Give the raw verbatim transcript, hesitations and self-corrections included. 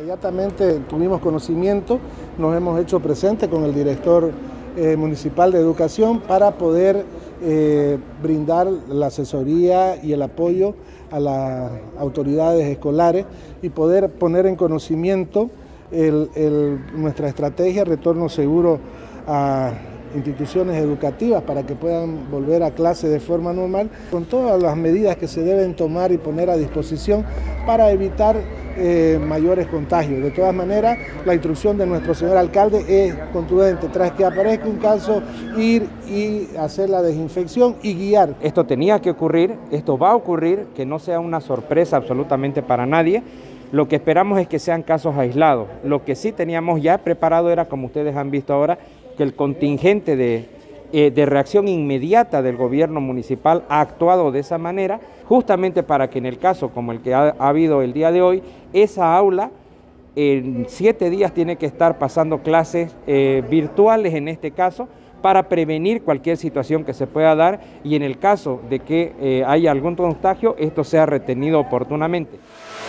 Inmediatamente tuvimos conocimiento, nos hemos hecho presente con el director eh, municipal de educación para poder eh, brindar la asesoría y el apoyo a las autoridades escolares y poder poner en conocimiento el, el, nuestra estrategia Retorno Seguro a instituciones educativas para que puedan volver a clase de forma normal, con todas las medidas que se deben tomar y poner a disposición para evitar eh, mayores contagios. De todas maneras, la instrucción de nuestro señor alcalde es contundente: tras que aparezca un caso, ir y hacer la desinfección y guiar. Esto tenía que ocurrir, esto va a ocurrir, que no sea una sorpresa absolutamente para nadie. Lo que esperamos es que sean casos aislados. Lo que sí teníamos ya preparado era, como ustedes han visto ahora, que el contingente de, eh, de reacción inmediata del gobierno municipal ha actuado de esa manera, justamente para que en el caso como el que ha, ha habido el día de hoy, esa aula en siete días tiene que estar pasando clases eh, virtuales en este caso, para prevenir cualquier situación que se pueda dar y en el caso de que eh, haya algún contagio, esto sea retenido oportunamente.